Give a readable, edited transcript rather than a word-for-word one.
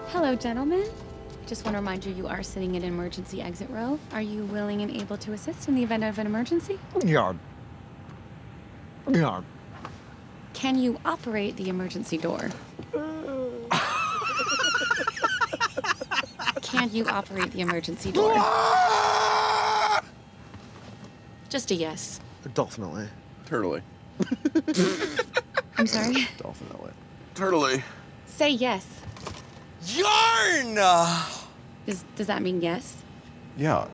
Hello, gentlemen. Just want to remind you, you are sitting in emergency exit row. Are you willing and able to assist in the event of an emergency? Yeah. Yeah. Can you operate the emergency door? Can you operate the emergency door? Just a yes. Definitely. Turtly. I'm sorry? Definitely. Turtly. Say yes. Yarn! Does that mean yes? Yeah.